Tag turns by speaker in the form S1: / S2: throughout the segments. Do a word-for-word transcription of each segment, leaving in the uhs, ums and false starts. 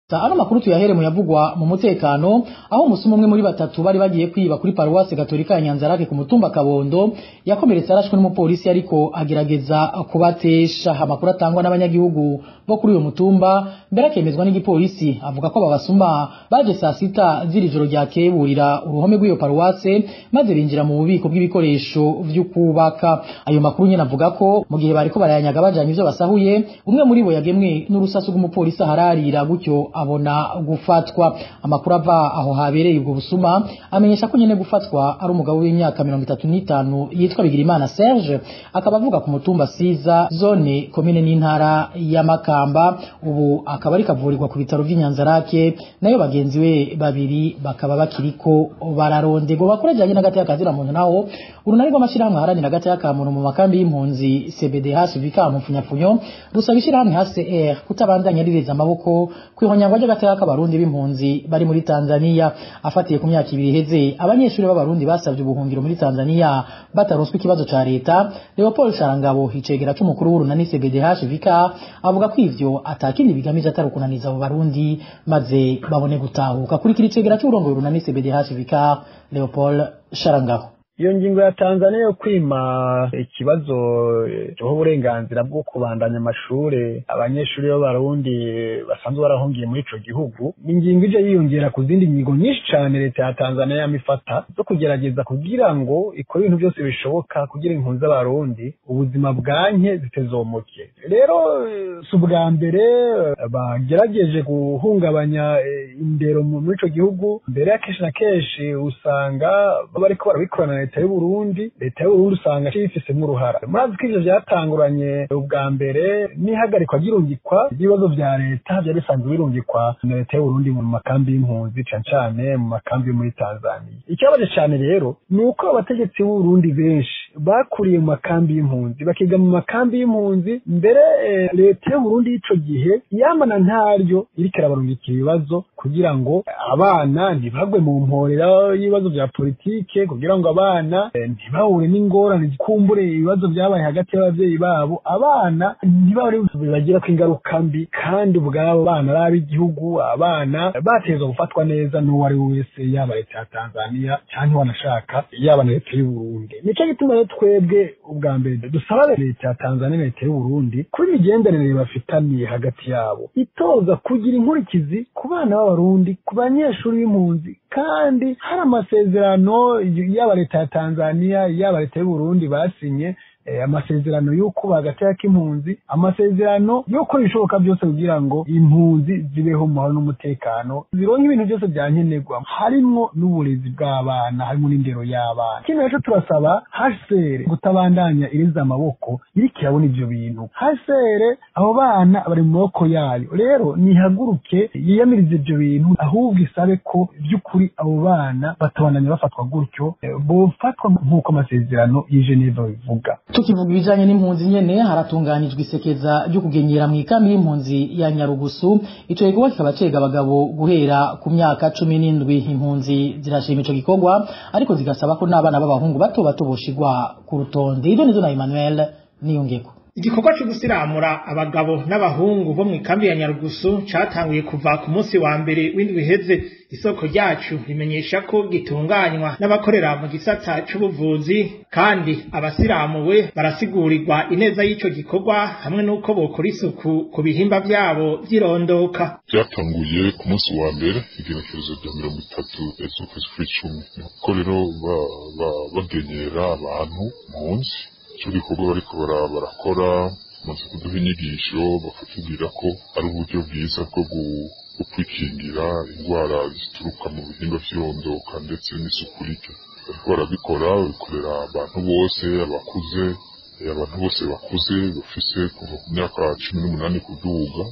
S1: Ano makuru tuyahere mu yavugwa mu mutekano aho umusuma umwe muri batatu bari bagiye kwiba kuri Paroisse Gatolika ya Nyanzarake ku mutumba Kabondo yakomeretse arashwe n'umupolisi ariko agerageza kubatesha. Amakuru atangwa n'abanyagihugu bo kuri uyo mutumba mbere akemezwa n'igipolisi avuga ko babasuma baje saa sita z'ijoro ryakeburira uruhome rw'iyo Paroisse maze binjira mu bubiko bw'ibikoresho vy'ukubaka. Ayo makuru nyene avuga ko mu gihe bariko barayanyaga bajanye ivyo basahuye umwe muri bo yagemwe n'urusasu rw'umupolisi hararira gutyo abona gufatwa. Amakuru ava aho habereye ubwo busuma amenyesha ko nyene gufatwa ari umugabo w'imyaka mirongo itatu n'itanu yitwa Bigirimana Serge akaba avuga ku mutumba Siza zone komine n'intara ya Makamba, ubu akaba ari kavurirwa ku bitaro vy'Inyanzarake nayo bagenzi we babiri bakaba bakiriko bararondego. Bakurajanye n'agati y'akazira muntu naho urunari rw'amashirahamwe haranira agati y'akamuntu mu makambi y'impunzi C B D H bika mu Mfunyafunyo rusaba ishirahamwe H C R kutabandanya rireza amaboko kwihonyangwa ry'agati y'akabarundi b'impunzi bari muri Tanzania. Afatiye ku myaka ibiri heze abanyeshuri b'abarundi basavye ubuhungiro muri Tanzania bataronswe ikibazo ca leta. Leopold Sharangabo hicegera c'umukuru w'urunani C B D H bika avuga ko ivyo atakindi bigamije atari kunaniza abo barundi maze babone gutahuka. Kuri kiri cegera c'urongo urunani C B D H bika Leopold Sharangabo.
S2: Iyo ngingo ya Tanzania yo kwima ikibazo cyo uburenganzira bwo kubandanya amashure abanyeshuri b'abarundi basanzwe barahungiye muri ico gihugu, ingingo ije yiyongera ku zindi ngingo nyinshi cyane leta ya Tanzania yamifata zo kugerageza kugira ngo ikore ibintu byose bishoboka kugira impunzi z'abarundi ubuzima bwanke zitezomuke. Rero si ubwa mbere bagerageje guhungabanya indero muri ico gihugu, mbere ya kenshi na kenshi usanga bariko barabikorana leta y'u Burundi. Leta y'u Burundi usanga ifisemo uruhara. Murazi ko ivyo vyatanguranye ubwa mbere n'ihagarikwa ry'irungikwa ry'ibibazo vya leta byari bisanzwe birungikwa na leta y'u Burundi mu makambi y'impunzi cane cane mu makambi muri Tanzania. Ikibabaje cane rero nuko abategetsi b'u Burundi benshi bakuriye mu makambi y'impunzi bakiga mu makambi y'impunzi, mbere eh, leta y'u Burundi y'ico gihe yamana ntaryo iriko irabarungikira ibibazo kugira ngo abana ntibagwe mu mporera y'ibibazo vya politike, kugira ngo abana ntibahure n'ingorane kumbure ibibazo byabaye hagati y'abavyeyi babo, abana ntibabure bagira ko ingaruka mbi kandi ubwabo bana ari igihugu. Abana batezwe gufatwa neza n'uwo ari wese, yaba leta ya Tanzania cyangwa wanashaka yaba na leta y'u Burundi. Nico gituma rero twebwe ubwa mbere dusaba leta ya Tanzania na leta y'u Burundi kuri imigenderanire bafitaniye hagati yabo itoza kugira inkurikizi ku bana b'abarundi, ku banyeshuri b'impunzi, kandi hari amasezerano yaba leta ya Tanzania yaba leta y'u Burundi basinye eh, amasezerano y'uko bagateka impunzi, amasezerano y'uko bishoboka byose kugira ngo impunzi zibeho mu mahoro n'umutekano, zironke ibintu byose byankenerwa harimo n'uburezi bw'abana, harimo n'indero y'abana. Kino rero turasaba H C R gutabandanya iriza amaboko iriko irabona ivyo bintu. H C R abo bana bari mu maboko yayo, rero nihaguruke yiyamirize ivyo bintu, ahubwo isabe ko by'ukuri abo bana batabandanya bafatwa gutyo, eh, bofatwa nk'uko amasezerano y'i Geneva bivuga.
S1: Tukivuga ibijanye n'impunzi nyene haratunganijwe isekeza ryo kugenyera mu ikambi y'impunzi ya Nyarugusu. Ico gikorwa kikaba cega abagabo guhera ku myaka cumi n'indwi. Impunzi zirashima ico gikorwa ariko zigasaba ko n'abana b'abahungu bato bato boshigwa ku rutonde. Ido nizo na Emmanuel Niyongeko.
S3: Igikorwa cyo gusiramura abagabo n'abahungu bo mu ikambi ya Nyarugusu catanguye kuva ku munsi wa mbere w'indwi heze. Isoko ryacu rimenyesha ko gitunganywa n'abakorera mu gisata c'ubuvuzi, kandi abasiramuwe barasigurirwa ineza y'ico gikorwa hamwe n'uko bokora isuku ku bihimba vyabo vyirondoka.
S4: Byatanguye ku munsi wa mbere igenekerezo rya mirongo itatu z'ukwezi kw'icumi, kuko rero bagenyera abantu munsi ico gikorwa bariko barakora maze kuduha inyigisho bakatubwira ko ari uburyo bwiza bwo kwikingira indwara zituruka mu bihimba vy'irondoka ndetse n'isuku rike. Bariko barabikora bikorera abantu bose, abakuze, abantu bose bakuze bafise kuva ku myaka cumi n'umunani kuduga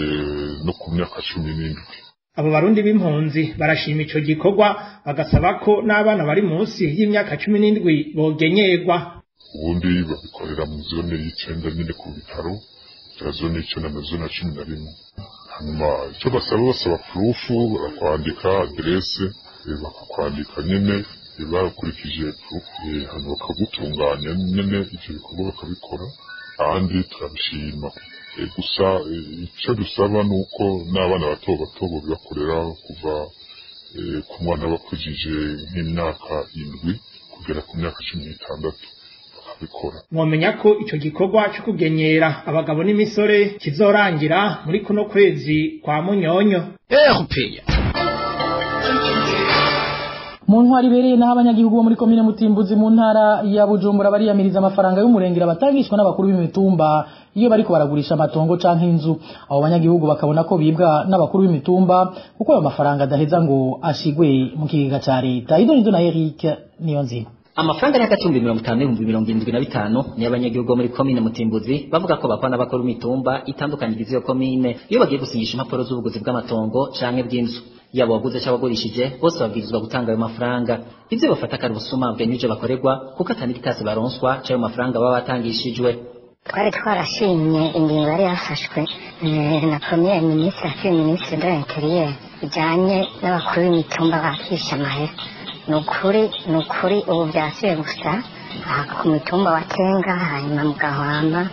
S4: no ku myaka cumi n'indwi.
S3: Abo barundi b'impunzi barashima ico gikorwa bagasaba ko n'abana bari munsi y'imyaka cumi n'indwi bogenyerwa.
S4: Ubundi babikorera mu zone y'icenda nyene ku bitaro vya zone y'icenda na zone ya cumi na rimwe. Hanyuma icyo basaba basaba purufu, barakwandika aderese, bakakwandika nyene bakurikije purufu, hanyuma bakagutunganya nyene ivyo bikorwa bakabikora, kandi turabishima. gusa icyo dusaba ni uko n'abana bato bato bibakorera kuva ku mwana bakujije nk'imyaka indwi kugera ku myaka cumi n'itandatu bakabikora.
S3: Mwomenya ko icyo gikorwa cyo kugenyera abagabo n'imisore kizorangira muri kuno kwezi kwa Munyonyo.
S5: Erupeya
S1: mu ntwari bereye naho abanyagihugu bo muri komine Mutimbuzi mu ntara ya Bujumbura bariyamiriza amafaranga y'umurengera batangishwa n'abakuru b'imitumba iyo bariko baragurisha amatongo canke inzu. Abo banyagihugu bakabona ko bibwa n'abakuru b'imitumba kuko ayo mafaranga adaheza ngo ashigwe mu kigega ca leta. Ido nido na Eric Niyonzima.
S5: Amafaranga ari hagati y'ibihumbi mirongo itanu n'ibihumbi mirongo irindwi na bitanu ni abanyagihugu bo muri komine Mutimbuzi bavuga ko bakwana n'abakuru b'imitumba itandukanye igize iyo komine iyo bagiye gusinyisha impapuro z'ubuguzi bw'amatongo canke bw'inzu. Yabo waguze cyangwa bagurishije bose babwirizwa gutanga ayo mafaranga. Ivyo bafata kari busuma bwenyuje bakorerwa kuko atani kitase baronswa cy'ayo mafaranga baba batangishijwe.
S6: Twari twarashimye ingingo yari yafashwe na premier ministre afite ministre de l'intérieur bijanye n'abakuru b'imitumba bakisha amahera. Nukuri nukuri ubu byasubiye gusa ku mitumba wa Tenga hanyuma mu Gahwamba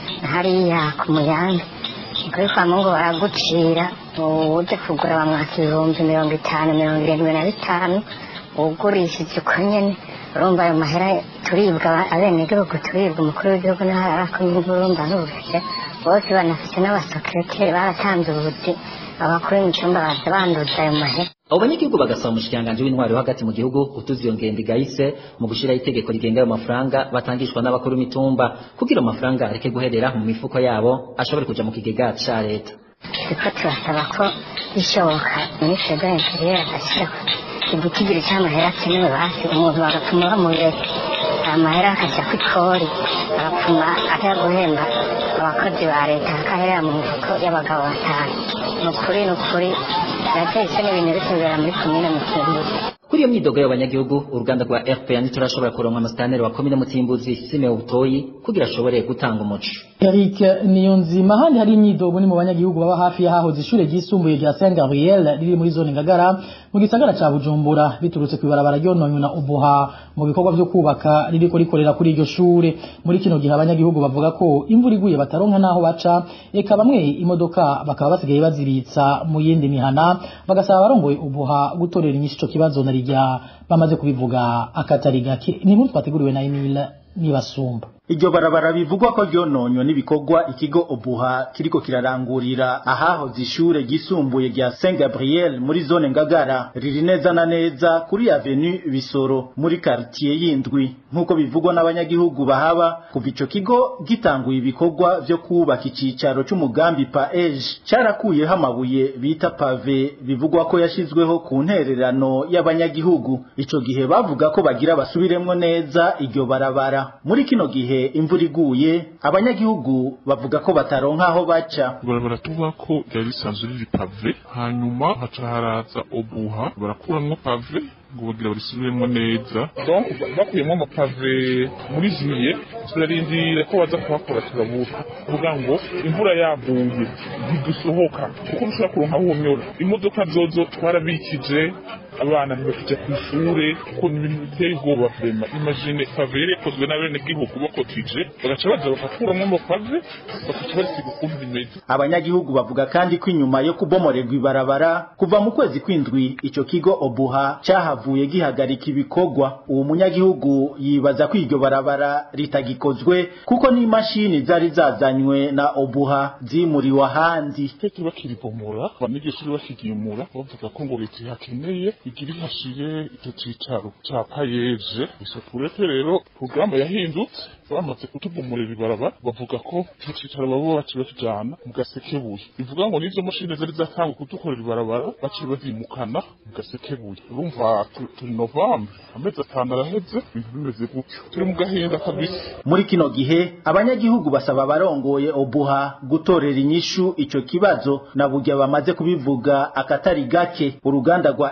S6: hariya ku Muyange kuri kwa Mungu baragucira uje kugura bamwaka ibihumbi mirongo itanu mirongo irindwi na bitanu ugurishije uko nyene urumva ayo mahera turibwa abenegihugu turibwa umukuru w'igihugu n'arakomye urumva n'ubufite bose banafite n'abasekreteri baratanze ubuzi abakuru b'imitumba baza banduza ayo mahera.
S5: Abo banyagihugu bagasaba umushikiranganji w'intwari hagati mu gihugu utuzi iyo ngendo igahise mu gushiraho itegeko rigenga ayo mafaranga batangishwa n'abakuru b'imitumba kugira amafaranga areke guherera mu mifuko yabo ashobore kuja mu kigega ca leta.
S6: Turiko turasaba ko bishoboka ministre de l'intérieur agashyira igitigiri cy'amahera akenewe basi umuntu bagatuma bamureka amahera akaja kw'ikori bagatuma aja guhemba abakozi ba leta akaherera mu mifuko y'abagabo batanu. Nukuri nukuri natetse n'ibintu bitubera muri komine Mutimbuzi.
S5: Kuri iyo myidogo y'abanyagihugu uruganda rwa R P A ntiturashobora kuronka amastaneri wa komine Mutimbuzi Simeon Butoyi kugira ashobore gutanga umuco.
S1: Eric Niyonzima. Handi hari imyidogo ni mu banyagihugu baba hafi y'ahahoze ishure ryisumbuye rya Saint Gabriel riri muri zone Ngagara mu gisagara ca Bujumbura biturutse kwibarabara ryononywe na Ubuha mu bikorwa byo kubaka ririko rikorera kuri iryo shure. Muri kino gihe abanyagihugu bavuga ko imvura iguye bataronka naho baca eka bamwe imodoka bakaba basigaye bazibitsa mu yindi mihana bagasaba barongoye Ubuha gutorera inyisho ico kibazo na rya bamaze kubivuga akatari gake. Ni muri twateguriwe na Emile Nibasumba.
S7: Iryo barabara bivugwa ko ryononywe n'ibikorwa ikigo Ubuha kiriko kirarangurira ahahoze ishure ryisumbuye rya Saint Gabriel muri zone Ngagara riri neza na neza kuri avenue Bisoro muri quartier y'indwi nkuko bivugwa n'abanyagihugu bahaba kuva ico kigo gitanguye ibikorwa vyo kubaka icicaro c'umugambi P A E G carakuyeho amabuye bita pave bivugwa ko yashizweho ku ntererano y'abanyagihugu. Ico gihe bavuga ko bagira basubiremwo neza iryo barabara. Muri kino gihe imvura iguye abanyagihugu bavuga ko bataronka aho baca.
S4: Barabara tuvuga ko yari isanzwe riri pave hanyuma haca haraza Ubuha barakuramwo pave ngo bagira barisubiremwo neza. Donc bakuyemo amapave muri juillet turarindira ko baza kuhakora turabura kuvuga ngo imvura yaguye ntidusohoka kuko mushobora kuronka aho umyora. Imodoka zozo twarabikije abana ntibakija kw'ishure kuko n'ibintu biteye ubwoba vrema. Imagine pave yarekozwe n'abenegihugu bakotije bagaca baza bakakuramwo amapave bakaca barisiga ukuntu bimeze.
S7: Abanyagihugu bavuga kandi ko inyuma yo kubomorerwa ibarabara kuva mu kwezi kw'indwi ico kigo Ubuha cyahavuye gihagarika ibikorwa. Uwo munyagihugu yibaza ko iryo barabara ritagikozwe kuko n'imashini zari zazanywe na Ubuha zimuriwe ahandi.
S4: Tete bakiribomora banigishuri bashigiyumura bavuga ko ngo leta yakeneye igiri hashire icyo cicaro ca P A E G. Isopurete rero programme yahindutse bamaze kutubomorera ibarabara bavuga ko icyo cicaro babo baciye kijana mu Gasekebuye. Bivuga ngo nizo mashini zari zatanga kudukorera ibarabara baciye bazimukana mu Gasekebuye. Urumva turi November amezi atanu araheze ibintu bimeze gutyo turi mu gahinda kabisa.
S7: Muri kino gihe abanyagihugu basaba barongoye Ubuha gutorera inyishu ico kibazo na burya bamaze kubivuga akatari gake. Uruganda rwa R P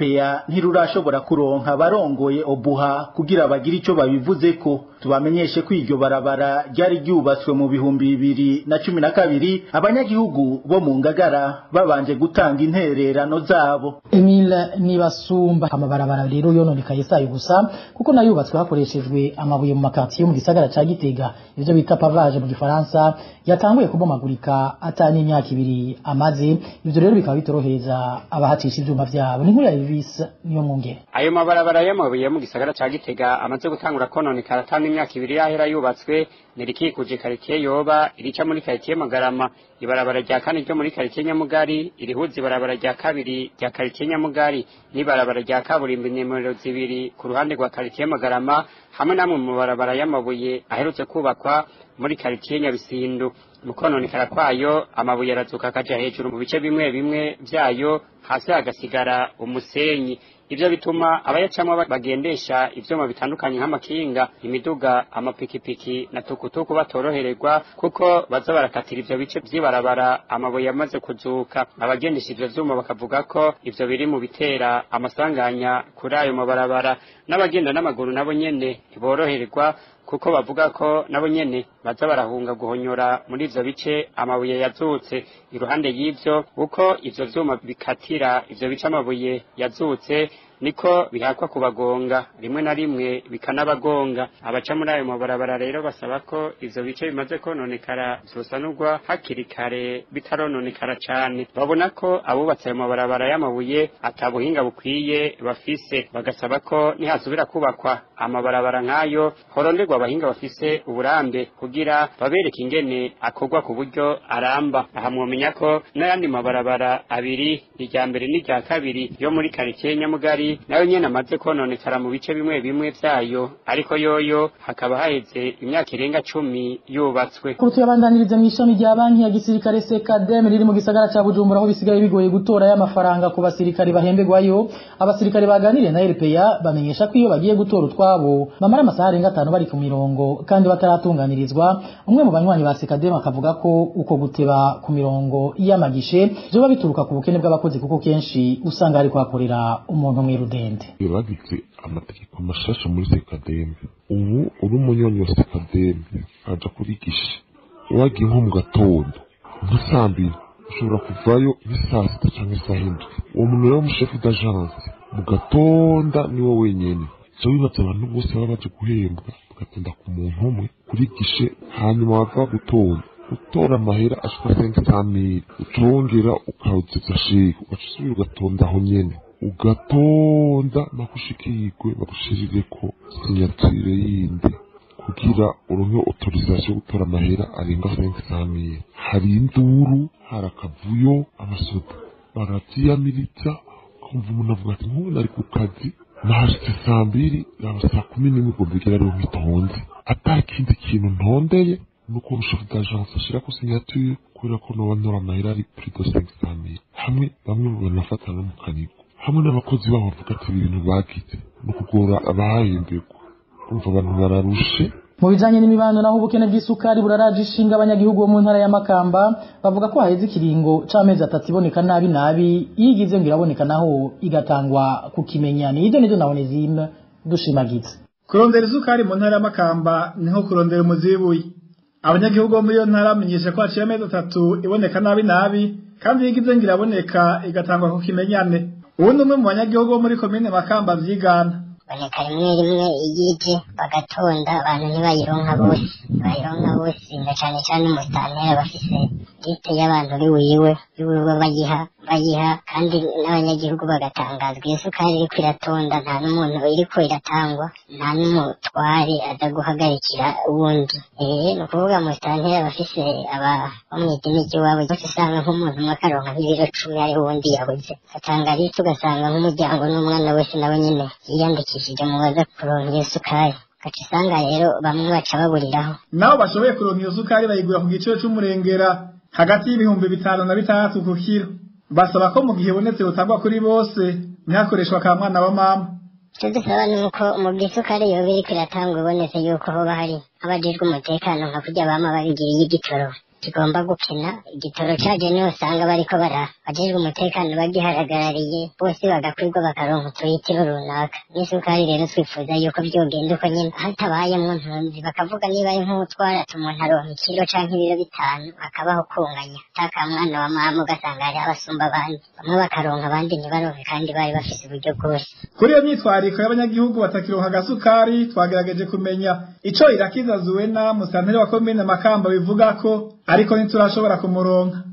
S7: P A ntirurashobora kuronka barongoye Obuha kugira bagire ico babivuze ko. Tubamenyeshe ko iryo barabara ryari ryubatswe mu bihumbi bibiri na cumi na kabiri abanyagihugu bo mu Ngagara babanje gutanga intererano zabo.
S1: Emile Nibasumba. Amabarabara rero yononekaye sayo gusa kuko nayubatswe hakoreshejwe amabuye mu makati yo mu gisagara ca Gitega, ivyo bita pavage mu Gifaransa, yatanguye kubomagurika atanye imyaka ibiri amaze. Ivyo rero bikaba bitoroheza abahatisha ivyuma vyabo. Ni nkuru ya Elvis niyo mwongere.
S8: Ayo mabarabara y'amabuye mu gisagara ca Gitega amaze gutangura kononekara atanye imyaka ibiri yahera yubatswe, nirikikuje quartier Yoba irica muri quartier Magarama. Ibarabara rya kane ryo muri quartier Nyamugari irihuza ibarabara rya kabiri rya quartier Nyamugari n'ibarabara rya kaburimbi nimero zibiri ku ruhande rwa quartier Magarama, hamwe namwe mu barabara y'amabuye aherutse kubakwa muri quartier Nyabisindu. Mukononekara kwayo amabuye arazuka akaja hejuru mu bice bimwe bimwe vyayo, hasi hagasigara umusenyi. Ivyo bituma abayacamwa bagendesha ivyuma bitandukanye nk'amakinga, imiduga, amapikipiki na tukutuku batorohererwa kuko baza barakatira ivyo bice vy'ibarabara amabuye yamaze kuzuka. Abagendesha ivyo vyuma bakavuga ko ivyo biri mu bitera amasanganya kuri ayo mabarabara. N'abagenda n'amaguru nabo nyene ntiborohererwa kuko bavuga ko nabo nyene baza barahunga guhonyora muri ivyo bice amabuye yazutse. Iruhande y'ivyo uko ivyo vyuma bikatira ivyo bice amabuye yazutse, niko bihakwa kubagonga, rimwe na rimwe bikanabagonga. Abaca muri ayo mabarabara rero basaba ko ivyo bice bimaze kononekara vyosanurwa hakiri kare bitarononekara cane. Babona ko abubatse ayo mabarabara y'amabuye atabuhinga bukwiye bafise, bagasaba ko nihasubira kubakwa amabarabara nk'ayo horonderwa abahinga bafise uburambe kugira babereke ingene akorwa ku buryo aramba. Aha mwomenya ko n'ayandi mabarabara abiri, irya mbere n'irya kabiri yo muri quartier Nyamugari nayo nyene amaze kononekara mu bice bimwe bimwe vyayo, ariko yoyo hakaba haheze imyaka irenga cumi yubatswe.
S1: Kurutu yabandanirize mu ishami rya banki ya gisirikare C K D M riri mu gisagara ca Bujumbura, aho bisigaye bigoye gutora y'amafaranga ku basirikare bahembegwayo. Abasirikare baganiriye na R P A bamenyesha ko iyo bagiye gutora utwabo bamara amasaha arenga atanu bari ku mirongo kandi bataratunganirizwa. Umwe mu banywanyi ba C K D M akavuga ko uko guteba ku mirongo y'amagishe byo bituruka ku bukene bw'abakozi kuko kenshi usanga ari kwakorera umuntu mwe rudende.
S4: Bagize amategeko mashasha muri C K D M. Ubu uri umunywanyi wa C K D M aja kurigisha wagiye nko mu gatondo nk'isambiri ushobora kuvayo nk'isaa sita canke isaha indwi. Uwo muntu rero umushefu d'agence mu gatonda niwo wenyene. So bibaza abantu bose baba baje guhembwa bagatonda ku muntu umwe kurigishe, hanyuma bava gutonda utora amahera ashika cinq cent mille utongera ukawuziza sheke ugasubira ugatonda aho nyene ugatonda nakushikirwe bagushirire ko sinyatire yindi kugira uronke autorisation yo gutora amahera arenga cinq cent mille. Hari induru, harakavuyo, abasoda baravyiyamiriza kumva umuntu avuga ati nk'ubu nari ku kazi nahashitse saa mbiri yaba saa kumi n'imwe ngo mbigera ariho nkitonze, ata kindi kintu ntondeye nuko chef d'agence ashirako signature kubera ko no banora amahera ari plus de cinq cent mille. Hamwe bamwe banafata no mu kaniko, hamwe n'abakozi babo bavuga ati ibintu bagize no kugora abahembegwa, umva abantu bararushe.
S1: Mu bijanye n'imibano naho ubukene bw'isukari buraraje ishinga abanyagihugu bo mu ntara ya Makamba, bavuga ko haheze ikiringo c'amezi atatu iboneka nabi nabi, yigize ngo iraboneka naho igatangwa ku kimenyane. Ivyo nivyo nabone zime dushimagize.
S3: Kurondera isukari mu ntara ya Makamba niho kurondera umuzibuye. Abanyagihugu bo muri iyo ntara bamenyesha ko haciye amezi atatu iboneka nabi nabi, kandi yigize ngo iraboneka igatangwa ku kimenyane. Ubu ni umwe mu banyagihugu bo muri komine Makamba vyigana.
S6: Boneka rimwe rimwe iyije bagatonda abantu ntibayironka bose, bayironka bose na cane cane umustantera bafise liste y'abantu biwiwe biwiwe bayiha bayiha kandi n'abanyagihugu bagatangazwa isukari iriko iratonda nta n'umuntu iriko iratangwa, nta n'umutware aza guhagarikira uwundi. Eh ni ukuvuga umustantera bafise aba bamwidini ry'iwabo bose usanga nk'umuntu umwe akaronka nk'ibiro cumi ari uwundi yabuze, atanga liste ugasanga nk'umuryango n'umwana wese nawe nyene yiyandikishije mu baza kuronka iyo sukari. Gaca usanga rero bamwe baca baburiraho.
S3: Nabo bashoboye kuronka iyo sukari bayigura ku giciro c'umurengera hagati y'ibihumbi bitanu na bitandatu ku kilo. Basaba ko mu gihe bonetse utangwa kuri bose ntihakoreshwa ka mwana wa mama.
S6: Icyo dusaba ni uko mu bw'isukari yoba iriko iratangwa ibonetse yuko hoba hari abajejwe umutekano nka kurya bama babigiriye igitoro kigomba gukina igitoro caje niho usanga bariko bara bajejwe umutekano bagihagarariye bose bagakwirwa bakaronka utuyitiro runaka n'isukari rero twifuza yuko vyogenda uko nyene hatabayemwo ntunzi bakavuga niba ari nk'utwara umuntu aronka ikiro canke ibiro bitanu akabaho kunganya taka mwana wa mama ugasanga hari abasumba abandi bamwe bakaronka abandi ntibaronke kandi bari bafise uburyo bwose.
S3: Kuri iyo myitwariko y'abanyagihugu batakironka agasukari twagerageje kumenya ico Irakiza Zuwena musanteri wa komine Makamba bivuga ko ariko ntiturashobora kumuronka.